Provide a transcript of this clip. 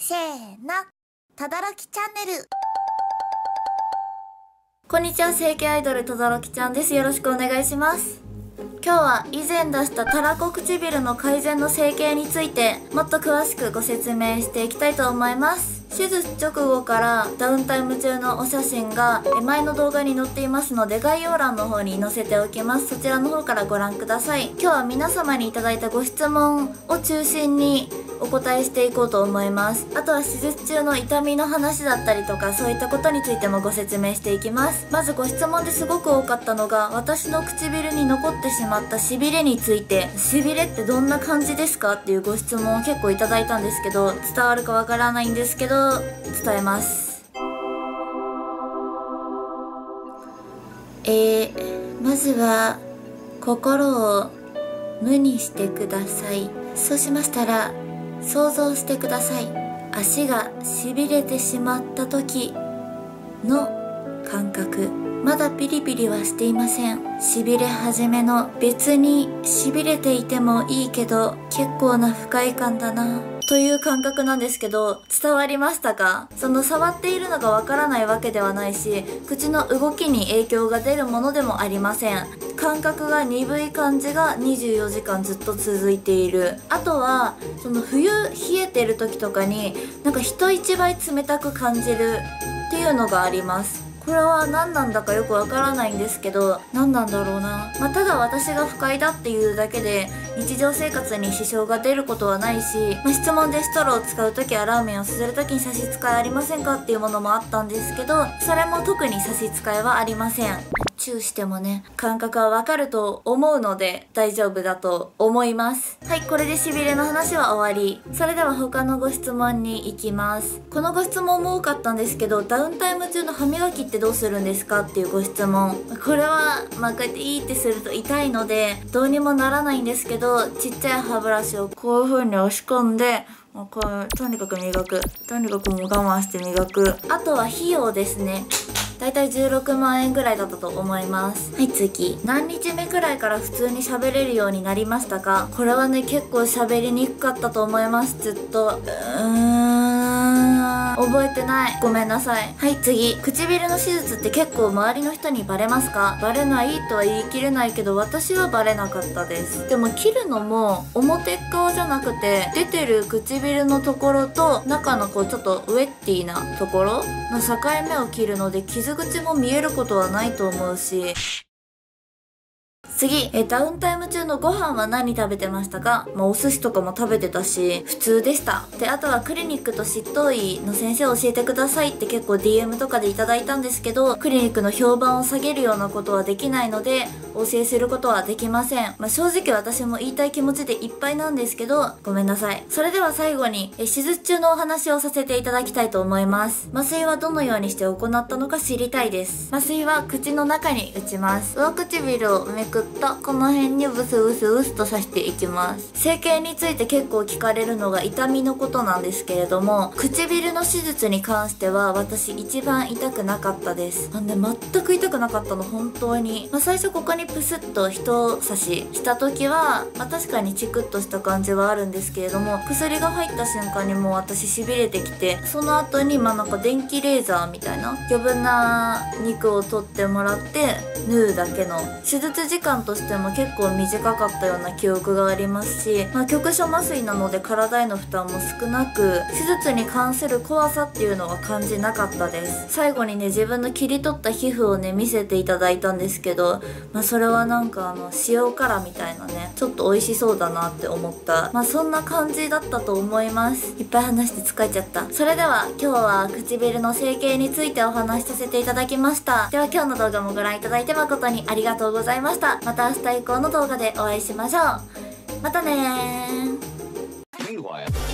せーの、とどろきチャンネル。 こんにちは、整形アイドルとどろきちゃんです。よろしくお願いします。今日は以前出したたらこ唇の改善の整形についてもっと詳しくご説明していきたいと思います。手術直後からダウンタイム中のお写真が前の動画に載っていますので、概要欄の方に載せておきます。そちらの方からご覧ください。今日は皆様にいただいたご質問を中心にお答えしていこうと思います。あとは手術中の痛みの話だったりとか、そういったことについてもご説明していきます。まずご質問ですごく多かったのが、私の唇に残ってしまったしびれについて、しびれってどんな感じですかっていうご質問を結構いただいたんですけど、伝わるかわからないんですけど伝えます。まずは心を無にしてください。そうしましたら想像してください。足がしびれてしまった時の感覚。まだピリピリはしていません。しびれ始めの、別にしびれていてもいいけど結構な不快感だなという感覚なんですけど、伝わりましたか？その触っているのがわからないわけではないし、口の動きに影響が出るものでもありません。感覚が鈍い感じが24時間ずっと続いている。あとはその冬冷えてる時とかになんか人一倍冷たく感じるっていうのがあります。これは何なんだかよくわからないんですけど、何なんだろうな。ただ私が不快だっていうだけで日常生活に支障が出ることはないし、質問でストローを使う時やラーメンをすする時に差し支えありませんかっていうものもあったんですけど、それも特に差し支えはありません。チューしてもね、感覚はわかると思うので大丈夫だと思います。はい、これでしびれの話は終わり。それでは他のご質問に行きます。このご質問も多かったんですけど、ダウンタイム中の歯磨きってどうするんですかっていうご質問。これはこうやっていいってすると痛いのでどうにもならないんですけど、ちっちゃい歯ブラシをこういう風に押し込んで、もうこうとにかく磨く。とにかくもう我慢して磨く。あとは費用ですね。だいたい16万円ぐらいだったと思います。はい、次。何日目くらいから普通に喋れるようになりましたか？これはね、結構喋りにくかったと思います。ずっと。覚えてない。ごめんなさい。はい、次。唇の手術って結構周りの人にバレますか？バレないとは言い切れないけど、私はバレなかったです。でも切るのも表側じゃなくて、出てる唇のところと中のちょっとウェッティなところの境目を切るので、傷口も見えることはないと思うし。次、ダウンタイム中のご飯は何食べてましたか？お寿司とかも食べてたし、普通でした。で、あとはクリニックと執刀医の先生を教えてくださいって結構 DM とかでいただいたんですけど、クリニックの評判を下げるようなことはできないので、お教えすることはできません。正直私も言いたい気持ちでいっぱいなんですけど、ごめんなさい。それでは最後に、手術中のお話をさせていただきたいと思います。麻酔はどのようにして行ったのか知りたいです。麻酔は口の中に打ちます。上唇をめくってこの辺にブスブスブスと刺していきます。整形について結構聞かれるのが痛みのことなんですけれども、唇の手術に関しては私一番痛くなかったです。なんで全く痛くなかったの、本当に。最初ここにプスッと一刺しした時は、確かにチクッとした感じはあるんですけれども、薬が入った瞬間にもう私しびれてきて、その後になんか電気レーザーみたいな余分な肉を取ってもらって縫うだけの手術時間としても結構短かったような記憶がありますし、局所麻酔なので体への負担も少なく、手術に関する怖さっていうのは感じなかったです。最後にね、自分の切り取った皮膚をね見せていただいたんですけど、それはなんか塩辛みたいなね、ちょっと美味しそうだなって思った、そんな感じだったと思います。いっぱい話して疲れちゃった。それでは今日は唇の整形についてお話しさせていただきました。では今日の動画もご覧いただいて誠にありがとうございました。また明日以降の動画でお会いしましょう。またねー。